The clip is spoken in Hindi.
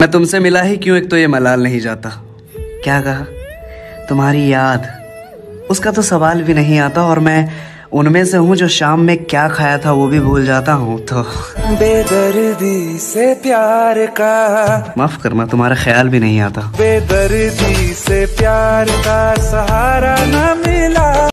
मैं तुमसे मिला ही क्यों, एक तो ये मलाल नहीं जाता। क्या कहा? तुम्हारी याद, उसका तो सवाल भी नहीं आता। और मैं उनमें से हूँ जो शाम में क्या खाया था वो भी भूल जाता हूँ। तो बेदर्दी से प्यार का, माफ करना, तुम्हारा ख्याल भी नहीं आता। बेदर्दी से प्यार का सहारा न मिला।